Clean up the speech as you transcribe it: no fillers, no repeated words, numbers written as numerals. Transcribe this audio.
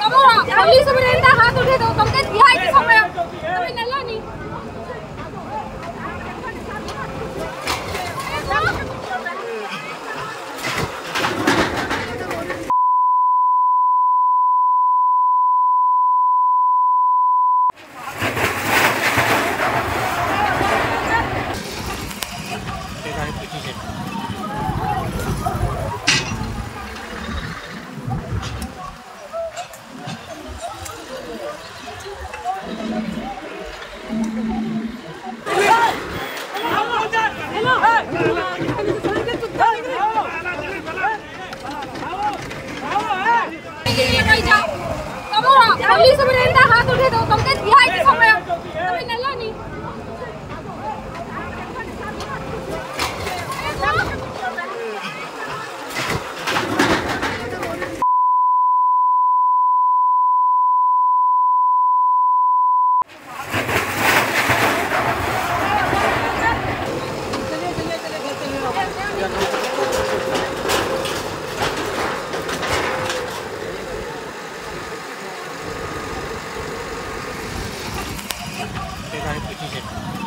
police ಅವರಿಂದ ಹಾತ್ ಉಳಿದು ತಮಗೆ ರಿಯಾಯಿತಿ ಸಮಯ ಅದನ್ನೆಲ್ಲ ನೀವು ಪೊಲೀಸ್ ಅವರಿಂದ ಹಾತ್ ಉಳಿದು ತಮಗೆ ರಿಯಾಯಿತಿ ಸಮಯ ಅದನ್ನೆಲ್ಲ ನೀವು 非常的不理解。